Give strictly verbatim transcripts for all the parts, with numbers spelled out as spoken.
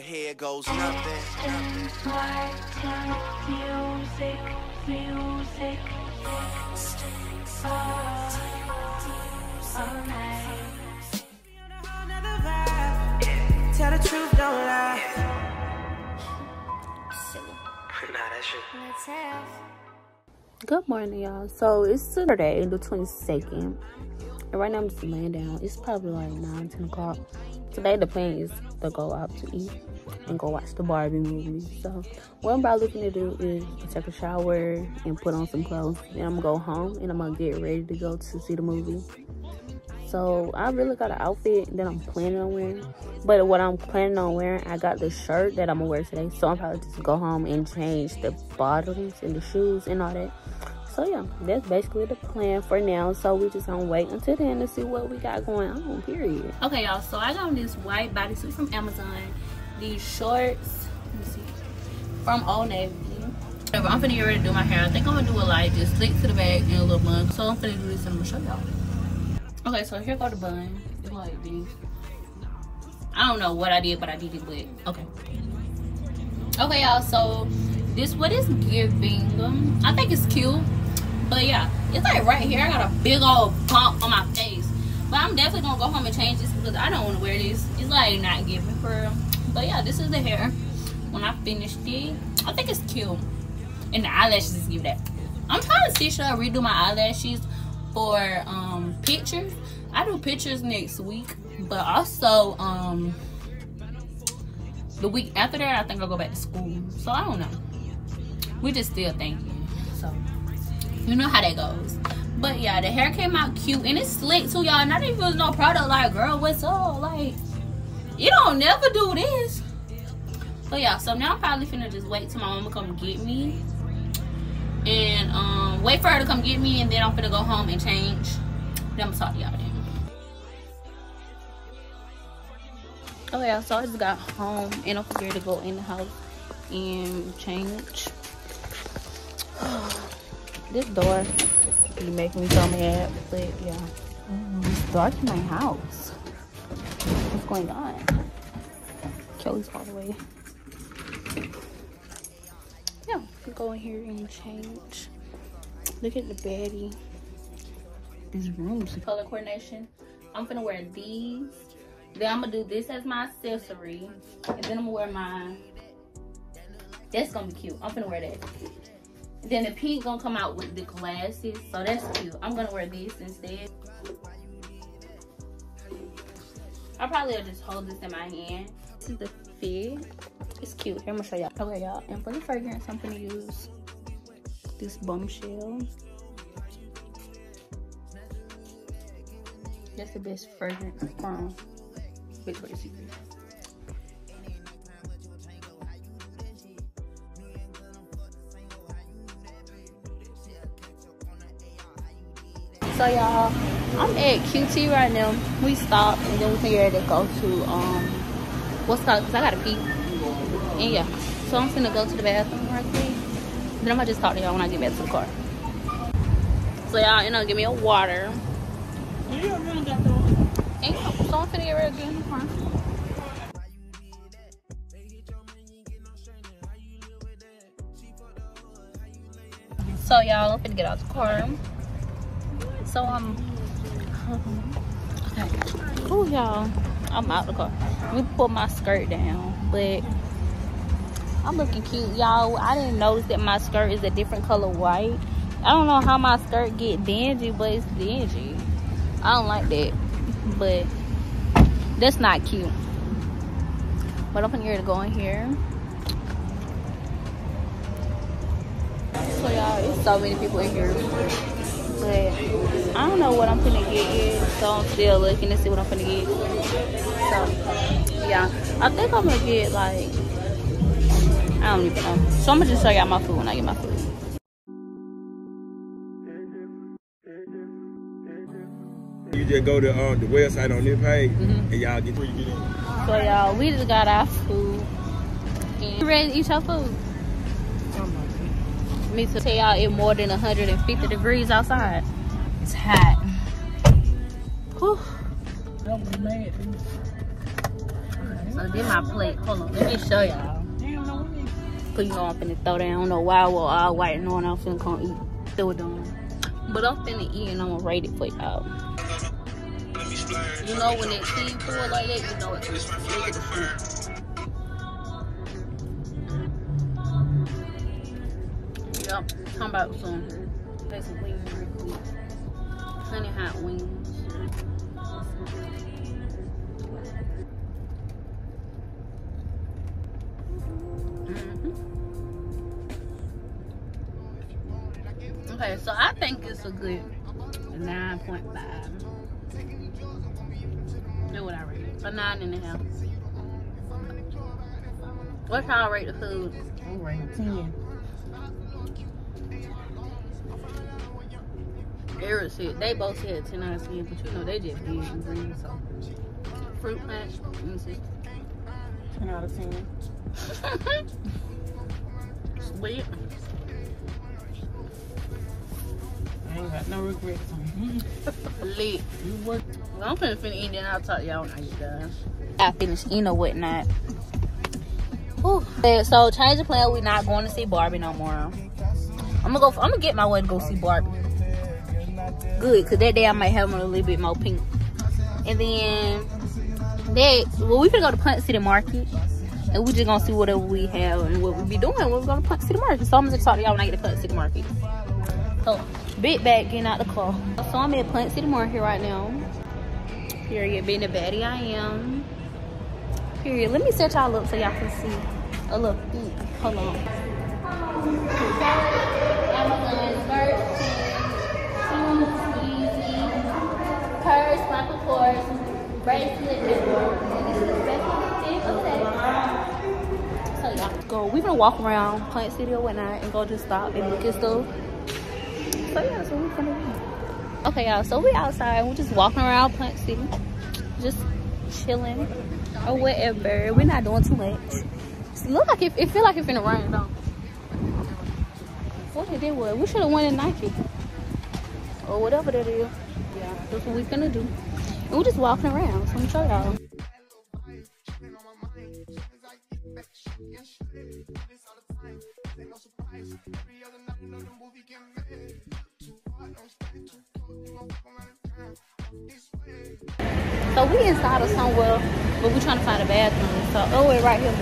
but here goes nothing. Music, music. Tell the truth, don't lie. Good morning, y'all. So it's Saturday, the twenty-second, and right now I'm just laying down. It's probably like nine, ten o'clock. Today the plan is to go out to eat and go watch the Barbie movie. So what I'm about looking to do is take a shower and put on some clothes. Then I'm gonna go home and I'm gonna get ready to go to see the movie. So I really got an outfit that I'm planning on wearing. But what I'm planning on wearing, I got the shirt that I'm gonna wear today. So I'm probably just go home and change the bottoms and the shoes and all that. So yeah, that's basically the plan for now. So we just gonna wait until then to see what we got going on, period. Okay, y'all, so I got this white bodysuit from Amazon. These shorts, let me see, from Old Navy. Whatever, I'm finna get ready to do my hair. I think I'm gonna do a light, just slick to the back and a little bun. So I'm finna do this and I'm gonna show y'all. Okay, so here go the bun. It's like this. I don't know what I did, but I did it, but okay. Okay, y'all, so this what it's giving. Um, I think it's cute. But yeah, it's like right here. I got a big old bump on my face. But I'm definitely gonna go home and change this because I don't want to wear this. It's like not giving for real. But yeah, this is the hair. When I finished it, I think it's cute. And the eyelashes just give that. I'm trying to see should I redo my eyelashes for um pictures. I do pictures next week, but also um the week after that I think I'll go back to school. So I don't know. We just still thinking. So you know how that goes. But yeah, the hair came out cute and it's slick too, y'all. Not even use no product. Like, girl, what's up? Like, you don't never do this. But yeah, so now I'm probably finna just wait till my mama come get me. And um wait for her to come get me, and then I'm finna go home and change. Then I'm gonna talk to y'all then. Oh yeah, so I just got home and I'm scared to go in the house and change. This door be making me so mad, but yeah. Mm, it's dark in my house. What's going on? Kelly's all the way. Yeah, go in here and change. Look at the baddie. This room's color coordination. I'm gonna wear these. Then I'm gonna do this as my accessory, and then I'm gonna wear mine. That's gonna be cute. I'm gonna wear that. Then the pink gonna come out with the glasses, so that's cute. I'm gonna wear this instead. I probably will just hold this in my hand. This is the fit. It's cute. Here, I'm gonna show y'all. Okay, y'all. And for the fragrance, I'm gonna use this Bombshell. That's the best fragrance from Victoria's Secret. So y'all, I'm at Q T right now. We stopped and then we figured to go to um what's called, because I gotta pee. And yeah, so I'm finna go to the bathroom right quick. Then I'm gonna just talk to y'all when I get back to the car. So y'all, you know, give me a water. And yeah, so I'm finna get ready to get in the car. So y'all, I'm finna get out the car. So I'm um, okay. Oh y'all, I'm out the car. Let me pull my skirt down, but I'm looking cute, y'all. I didn't notice that my skirt is a different color white. I don't know how my skirt get dingy, but it's dingy. I don't like that, but that's not cute. But I'm here to go in here. So y'all, it's so many people in here. But I don't know what I'm finna get yet, so I'm still looking to see what I'm finna get. So yeah, I think I'm gonna get like, I don't even know. So I'm gonna just show y'all my food when I get my food. You just go to um, the website on this page, mm-hmm. and y'all get where you get in. So y'all, we just got our food. And you ready to eat your food? Me to tell y'all it's more than one hundred fifty degrees outside. It's hot. Whew. Don't be mad. So this my plate. Hold on, let me show y'all. Cause you know I'm finna throw down. I don't know why we're all white knowing I'm finna come eat. Still doing. But I'm finna eat and I'm gonna rate it for y'all. You know when that cheese pour like that, you know it's look at the fruit. Yep, talking about some there's some wings real quick. Honey hot wings. Okay, so I think it's a good nine point five. That's what I rate it. A nine and a half. What y'all rate the food? I rate it ten. Eric said they both said ten out of ten, but you know they just big and green, so fruit punch, let me see. ten out of ten. Sweet. I ain't got no regrets on Lit. You work. Well, I'm finna finna eat, then I'll talk to y'all when I get done. I finished eating or whatnot. Whew. So change the plan. We're not going to see Barbie no more. I'm gonna go. I'm gonna get my way to go see Barbie. Good, cause that day I might have them a little bit more pink. And then they, well, we finna go to Ponce City Market, and we just gonna see whatever we have and what we be doing when we go to Ponce City Market. So I'm gonna talk to y'all when I get to Ponce City Market. So big bag getting out the car. So I'm at Ponce City Market right now. Period, being the baddie I am. Period. Let me set y'all up so y'all can see a little bit. Hold on. Amazon skirt, shoes, easy, purse, Michael Kors, bracelet, and this is the best thing. Okay. So y'all go. We're gonna walk around Ponce City or whatnot and go just stop and look at stuff. So yeah, so we're gonna do. Okay, y'all. So we outside. We're just walking around Ponce City, just chilling or whatever. We're not doing too much. It look like it, it feel like it's finna rain though. What it did was we should have went in Nike or whatever that is. Yeah, that's what we finna do. And we're just walking around. So I'm gonna show y'all. So we inside of somewhere, but we trying to find a bathroom. So oh, wait, right here.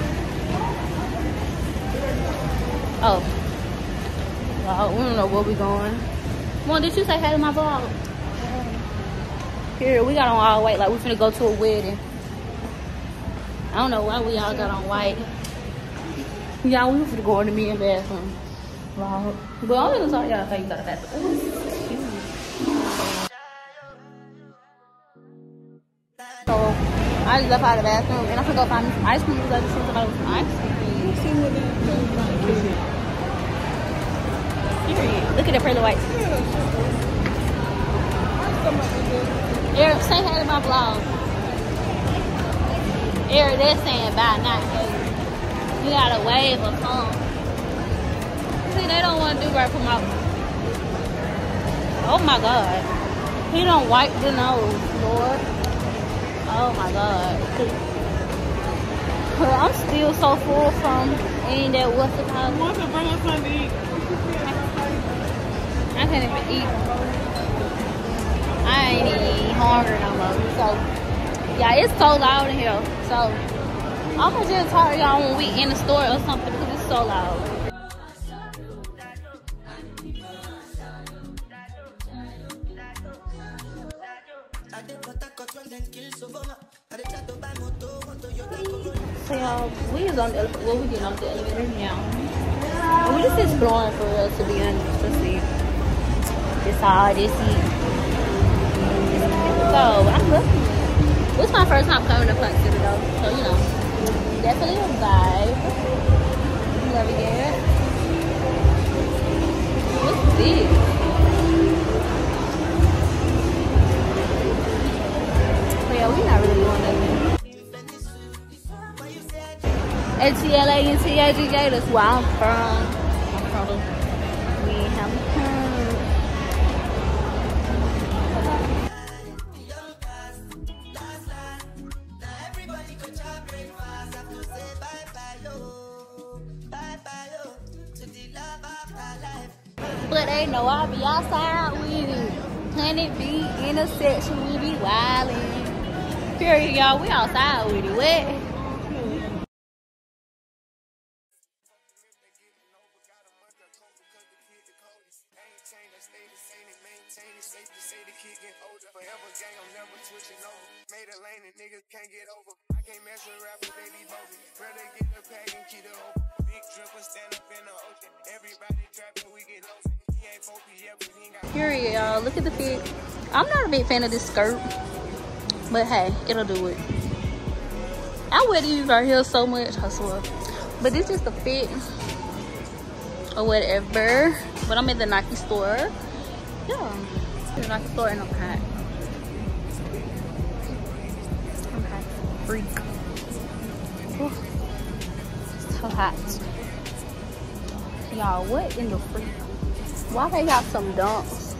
Oh. Well, we don't know where we going. Mom, did you say hey to my vlog? Here, we got on all white, like we finna go to a wedding. I don't know why we all got on white. Yeah, we finna go in the men's bathroom. Vlog. But I'm gonna talk y'all how you got a bathroom. Ooh, it's cute. So I just left out of the bathroom and I'm gonna go find me some ice cream because I just seen somebody with some ice cream. Period. Look at the pearly whites. Eric, say hey to my vlog. Eric, they're saying bye, not hey. You gotta wave or something. See, they don't want to do right for my. Oh my God. He don't wipe the nose, Lord. Oh my God. I'm still so full from eating that what's it called? Want to bring us something to eat? I can't even eat. I ain't even hungry no more. So, yeah, it's so loud in here. So, I'm gonna just talk to y'all when we in the store or something because it's so loud. So y'all, we is on the elevator. Well, we getting off the elevator now. And we just exploring for real, to be honest. To see this all this is. So I'm loving it. This is my first time coming to Ponce City though, so you know, definitely a vibe. Love it, yeah. What's this? So yeah, we not really doing nothing. A T L A and T A G J, that's where I'm from. I'm from we have already know I be outside with it. Honey be intersection, we be wildin'. Period, y'all. We outside with it. What? Period, y'all. Look at the fit. I'm not a big fan of this skirt, but hey, it'll do it. I wear these right here so much, I swear. But this is the fit or whatever. But I'm at the Nike store. Yeah, the Nike store and I'm hot. I'm hot. Freak. Ooh. So hot. Y'all, what in the freak? Why they got some dunks?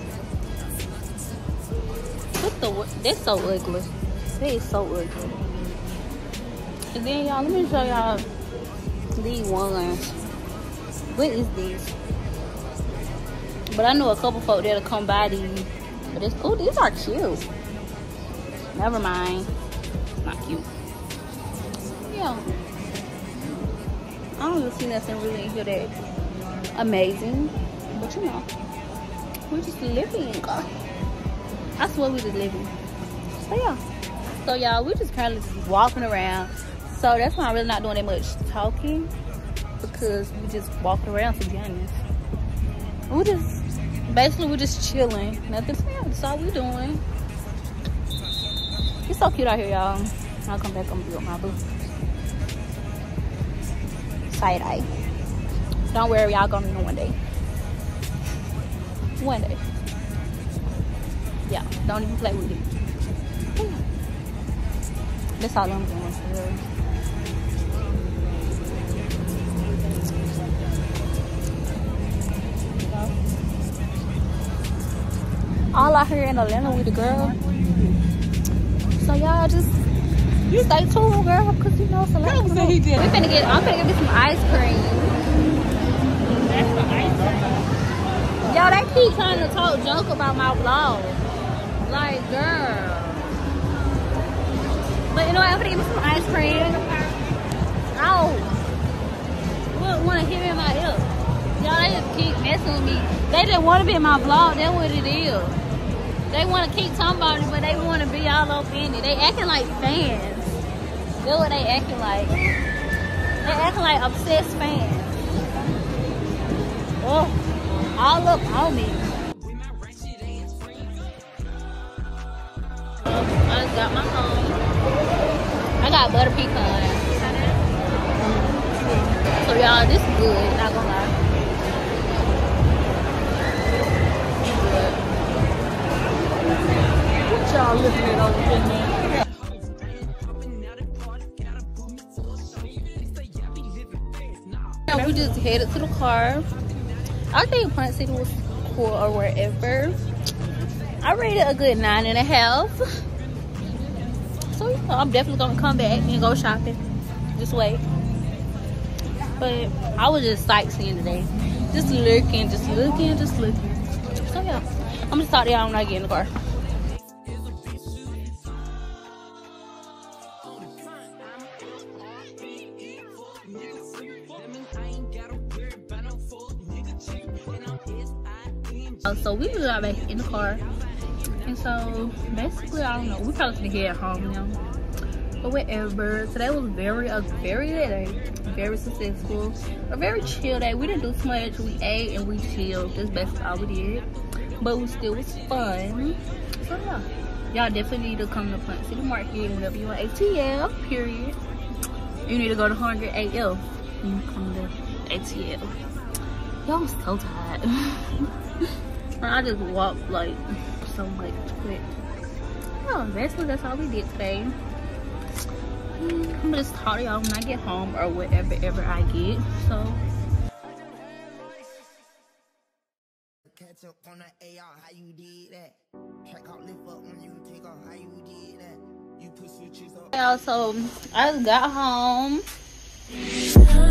What the? They're so ugly. They is so ugly. And then y'all, let me show y'all these ones. What is this? But I know a couple folk that'll come by these. But it's oh, these are cute. Never mind. It's not cute. Yeah. I don't even see nothing really in here that amazing. But you know, we're just living. I swear we're just living. So yeah. So y'all, we're just kind of just walking around. So that's why I'm really not doing that much talking. Because we just walking around, to be honest. We're just, basically we're just chilling. Nothing else. That's all we're doing. It's so cute out here, y'all. I'll come back and build my boo. Side eye. Don't worry, y'all gonna meet him one day. One day. Yeah, don't even play with it. Yeah. That's all I'm doing for real. All out here in Atlanta with the girl. So y'all just stay tuned, girl, because you know it's a lot. We finna get, I'm finna get me some ice cream. That's the ice cream. Y'all, they keep trying to talk junk about my vlog. Like, girl. But you know what? I'm gonna give me some ice cream. Oh. Wouldn't want to hear me in my ear. Y'all, they just keep messing with me. They just want to be in my vlog. That's what it is. They want to keep talking about it, but they want to be all up in it. They acting like fans. That's what they acting like. They acting like obsessed fans. Oh. All up on me. I just got my home. I got butter pecan. So y'all, this is good, not gonna lie. It's good. What y'all looking at over here, man? We just headed to the car. I think Ponce was cool or wherever. I rated a good nine and a half. So yeah, I'm definitely gonna come back and go shopping. Just wait. But I was just sightseeing today. Just looking, just looking, just looking. So yeah, I'm gonna talk to y'all when I get in the car. So we just got back in the car, and so basically I don't know, we probably gonna head home now, but whatever. Today was very a very day, very successful, a very chill day. We didn't do too much. We ate and we chilled. That's basically all we did, but we still was fun. So yeah, y'all definitely need to come to Ponce City Market whenever you want A T L. Period. You need to go to one hundred A F. You come to A T L. Y'all, I'm so tired. I just walked like so much, but oh, basically that's all we did today. I'm gonna just talk to y'all when I get home or whatever ever I get. So catch up on the A R, how you did that? Track out, lift up when you take off, how you did that? You put switches up. y'all, so I just got home.